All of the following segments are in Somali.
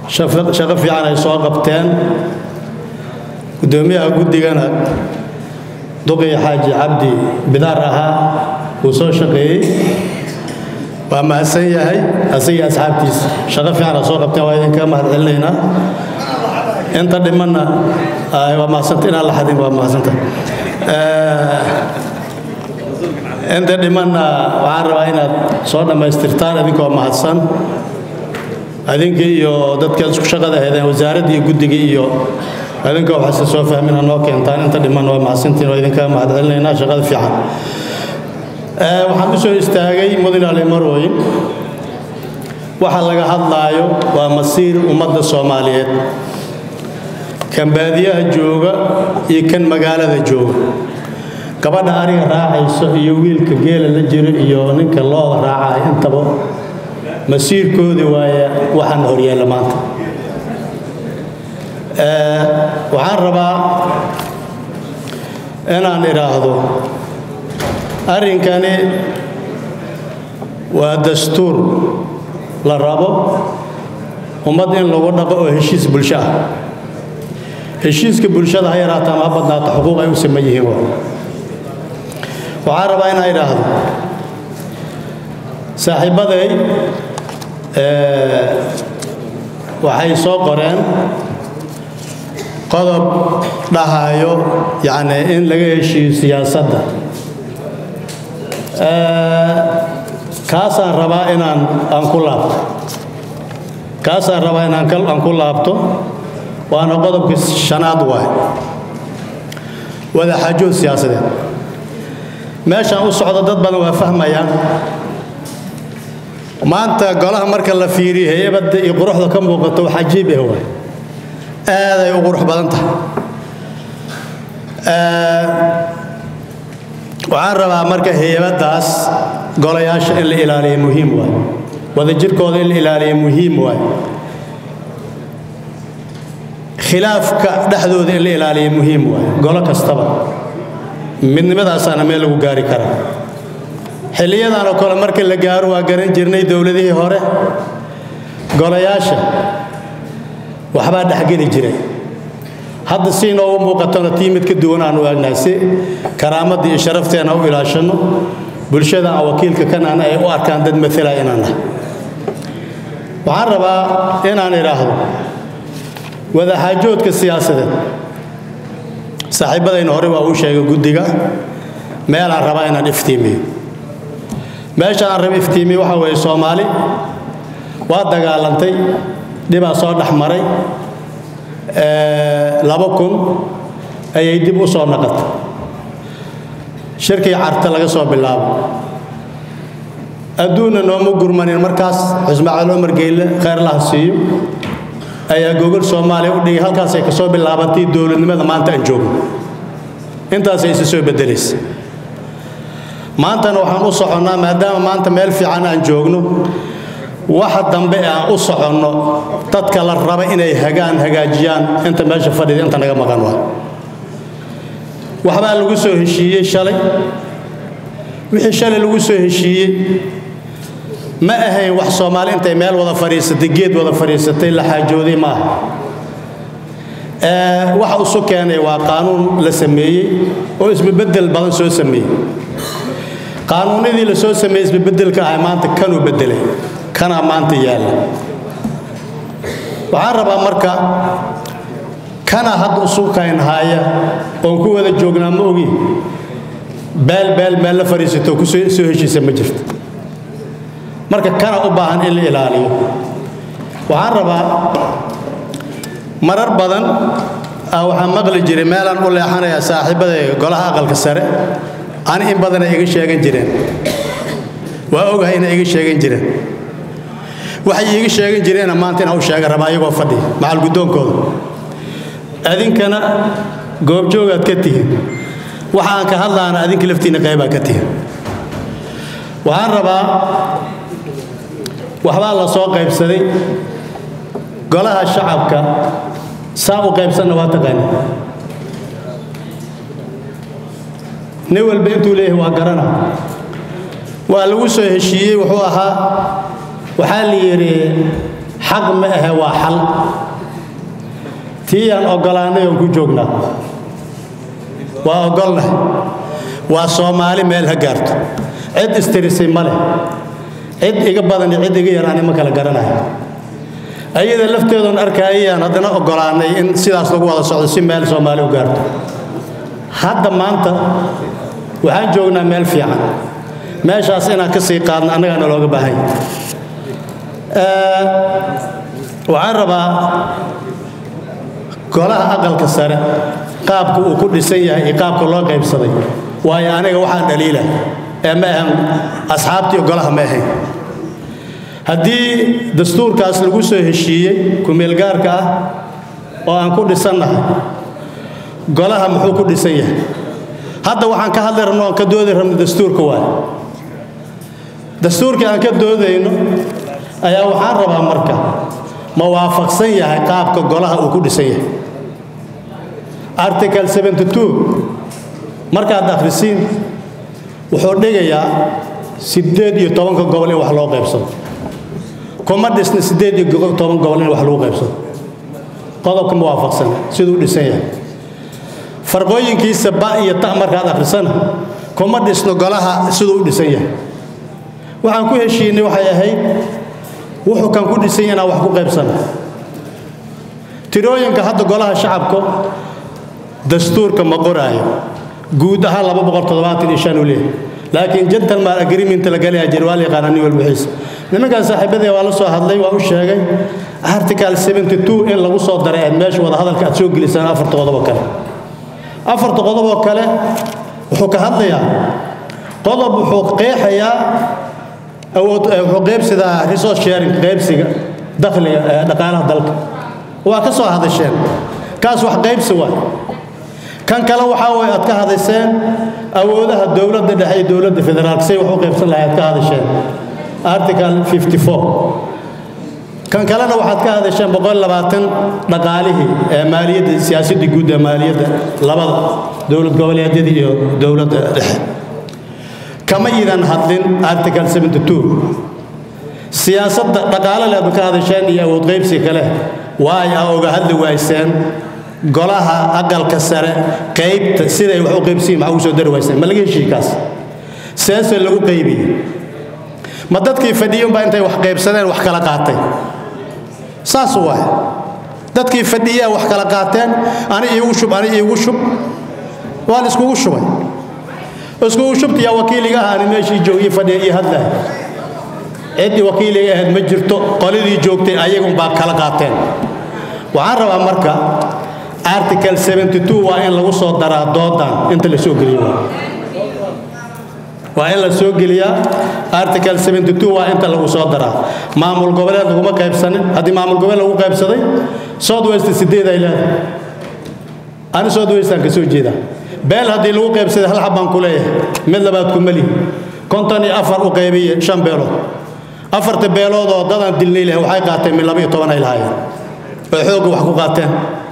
shaqo fiican ay soo qabteen gudoomiyaha guddigana duqay xaaji cabdi bidaar ahaa uu soo shaqeeyay waa mahadsan yahay asiga asxaabtiisa shaqo fiican soo qabteen waa idinka mahad celinaynaa inta dhimanna waa mahadsantahay inaan la xadin waa mahadsantahay inta dhimanna waxaan rabaa inaad soo dhammaystirtaan idinkoo mahadsan adinka iyo dadka isku shaqada ahaydeen wasaaradda iyo guddiga iyo adinkoo waxaad soo fahmin noo keentaan inta dhiman waa mahadsantiin waa idinka mahad celinaynaa shaqada fiican waxaan u soo istaagay mudane ali marooyin waxa laga hadlaayo waa masiir ummadda Soomaaliyeed kan baadiyaha jooga iyo kan magaalada jooga gabadha ariga raacayso iyo wiilka geela la jiro iyo ninka loo raacay intaba masiirkoodii waaye waxaan horyeelay maanta waxaan rabaa inaan iraahdo arrinkani waa dastuur la rabo ummad in lagu dhaqo oo heshiis bulsho ah heshiiska bulshada ha yaraato ama ha badnaato xuquuq ay u sameeyeen waxaan rabaa inaan iraahdo saaxiibaday waxay soo qoreen qodob dhahayo yani in laga heshiiyo siyaasadda kaasaan rabaa inaan ku laabto waana qodobka shanaad waay wada xaajood siyaasadeed meeshaan u socdo dad badan waa fahmayaan maanta golaha marka la fiiriyo heybadda iyo quruxda ka muuqato wax cajiib ah waay aad ay u qurux badan tahay waxaan rabaa marka heybadaas golayaasha in la ilaaliyo muhiim waay wada jirkooda in la ilaaliyo muhiim waay khilaafka dhaxdooda in la ilaaliyo muhiim waay golo kastaba midnimadaasana meel lagu gaari karaa xilliyadan oo kale marka la gaaro waa garan jirnay dawladihii hore golayaasha waxbaa dhaxgeli jiray hadda si inoo muuqatona tiimid ka duwan aan u eegnahay si karaamadii iyo sharafteena u ilaashano bulshada aan wakiilka kanaan ay u arkaan dad matala inaan nahay waxaan rabaa inaan iraahdo wada xaajoodka siyaasadeed saaxiibadayna hore waa uu sheegay guddiga meel aan rabaa inaan iftiimiyo meesha aan rabo iftiimiyo waxa weeye Soomaali waa dagaalantay dibaa soo dhaxmaray 2000 ayay dib u soo noqotay shirkii carta laga soo bilaabo adduuna nooma gurmanin markaas Ismaaciil Umar Geyle khayr la siiyo ayaa Google Soomaaliya u dhigay halkaas ay ka soo bilaabatay dawladnimada maanta aan joogno intaas ay soo bedelaysay maantana waxaan u soconaa maadaama maanta meel fiican aan joogno waxa dambe aan u soconno dadka la raba inay hagaajiyaan inta meesha fadhida inta naga maqan waa waxba lagu soo heshiiyay shalay wixii shalay lagu soo heshiiyay ma ahayn wax Soomaali intay meel wada fariisatay geed wada fariisatay la xaajooday ma waxa uu soo keenay waa qaanuun la sameeyay oo isbedel badan soo sameeyay qaanuunadii la soo sameeyay isbedelka ay maanta kanu bedelay kana maanta yaala waxaan rabaa marka kana hadda usoo kayn haya oo ku wada joognaa ma ogi meel la fariisato ku soo heshiisay ma jirto marka kana u baahan in la ilaaliyo waxaan rabaa marar badan waxaan maqli jiray meelan u leexanaya saaxiibada golaha aqalka sare aan in badan ay iga sheegan jireen waa ogahay in ay iga sheegan jireen waxay iga sheegan jireen maanta in uu sheega rabaa iyagoo fadhi macal gudoonkooda adinkana goob joogaad ka tihiin waxa aan ka hadlaana adinka laftiina qayb ka tihiin waxaan rabaa waxba la soo qaybsaday golaha shacabka saa u qaybsanna waa taqaan nin walba intuu leeyahay waa garana waa lagu soo heshiiyey wuxuu ahaa waxaa la yiri حق ما هو حل تيان أقولاني ينكو جوجنا وأقولنا وصومالي ميلها قارت عد استرسي ماله عد إقبضني عد إقيراني مكالا قرنا أيضا لفتيدون أركايا هذا أقولاني إن سيداس لقوا هذا صعد سيمال صومالي وقارت هذا ما أنت وحن جوجنا ميل في عن ماشي أنا كسي قادنا أنا لوج بهاي وعربا قالها أقل كسرة قابك وكل سيء قابك الله قيب صدي ويا أنا واحد دليله أما هم أصحابتي وقالها ما هي هدي دستور كاس لجوسه الشيء كملجار كا وأن كل سنة قالها محو كل سيء هذا واحد كهذا رنوا كدود رم دستور كواه دستور كان كدود إنه أيها واحد ربع مركب موافق سيء قابك قالها وكل سيء Article 72 marka dakhrisin wuxuu dhigayaa 18 gobol in wax loo qaybsado kuma dhisna 18 gobol in wax loo qaybsado qodobka muwaafaqsan sidoo dhisan yahay farqooyinkiisa ba iyo ta marka dakhrisan kuma dhisno golaha sidoo dhisan yahay waxaan ku heshiinay waxay ahayd wuxuu kan ku dhisan yahay wax ku qaybsan tirooyinka hadda golaha shacabka دستور كما قرأه جودها لابد بقول تضبط الإشان وليه لكن جدا ما أجريمنت لقالي أجروالي قانوني والبحث لما كان صاحب ذي والله صاحب لي وأوش شيء article 72 إن لو صار دري ماشي وده هذا الكاتشوج لسان أفرط غضب وكله أفرط غضب وكله وحك هذا يا غضب وحق حيا أو غيب سدا resource sharing غيب سدا دخل دقالة دلك وكسر هذا الشيء كاس وحق غيب سوا كان كلام وحاول أتكهذا السن أودها الدولة ده دولة الفدرال سي وحقوق يفصل لها أتكهذا الشيء article 54 كان كلامنا واحد كهذا الشيء بقول لبعضن نقاله مالية سياسة جودة مالية لبعض دولة قبلية دي دولة كما إذا هذين article 72 سياسة نقاله لبعض كهذا الشيء يود غيب سكله واي أو جهل وايسان قالها أقل كسرة قيب سيدا يوحو قيب سيم عاوزو درويسان ما لقي شيء كاس سياسة اللي هو قيبي ما داد كيف فديهم بقى انت يوح قيب سنة وح كلاقاتين ساس واحد داد كيف فديه وح كلاقاتين أنا يوشب وأنا اسكو وشب يا وكيلي أنا ماشي جوي فديه هذا عندي وكيلي هاد مجرتو قليل جوكتين أيهم بقى كلاقاتين وعرب أمريكا article 72 وإن لو صار درا دودا أنت اللي سوق ليه وإن لو سوق ليه article 72 وإنت لو صار درا معمول قبله هما كيف سنة هذه معمول قبله هو كيف سنة صاد ويست سديد إلى أنا صاد ويست كسوق جدا بل هذه لو كيف سنة هل حبان كليه مثل بعد كملي كنتني أفر وقيبية شام بيلو أفر تبيلو ده دلني له وحي قاتل من لبي طبعا الهاي وحقوق وحقوقاتين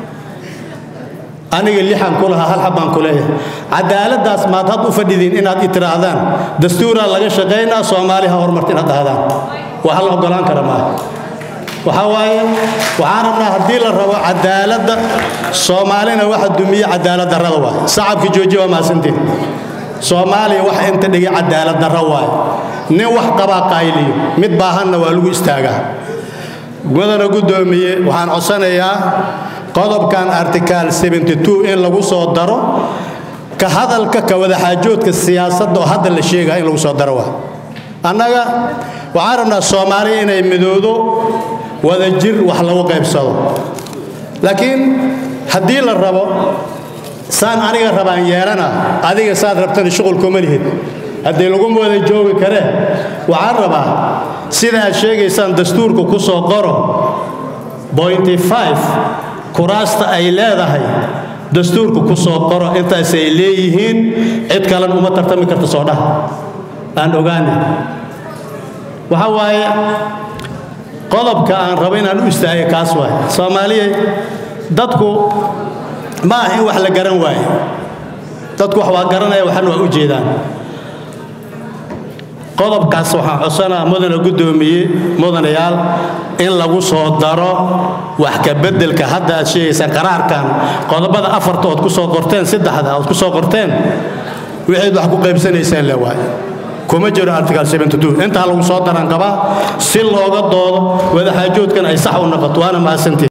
أنا اللي حنقولها هل حبان كليه عدالة داس ما تهدو فديدين إن هذه تراهدان دستورا لغا شقينا صوماليها ورمرتين هذا وحل أقولان كرماه وحواي وعارفنا هدي للروا عدالة صومالينا واحد دمية عدالة الروا صعب في جوجي وما سنتين صومالي واحد انت دقي عدالة الروا نوح قبا قايلي متباهن والو استاغا قدنا قدومي وحان عصانيا قضب كان article 72 إن لو صار درو كهذا الكوذا حاجات كالسياسة وهذا اللي شيء إن لو صار دروا أنا وعارفنا الصوماليين يمدودو وذا جر وحلو قيب صدو لكن هدي للربا سان أنا الربا يرانا هذه ساد ربطنا الشغل كمله هدي لقوم وذا جوي كره وعارفا سيدا الشيء سان دستور كوسو قرو 0.5 كراسة أي لا ذهي دستور كوسو قرو أنت سيليهين عد كلام أمة ترتمي كرتصودا أن أغاني وهواي قلب كان ربنا نستعي كاسواي صومالية دتكو ما هي وحلا قرن واي دتكو حوا قرن واي وحنوا أوجيدان qodobkaas waxaan codsanaa mudane gudoomiye mudanayaal in lagu soo daro wax ka bedelka hadda aad sheegaysan qaraarkan qodobada afartood ku soo qorteen saddexda aad ku soo qorteen wixii wax ku qaybsanaysaan la waay kuma jiro article 72 inta lagu soo daran qaba si looga doodo wada xaajoodkan ay sax u noqoto waana mahadsantiin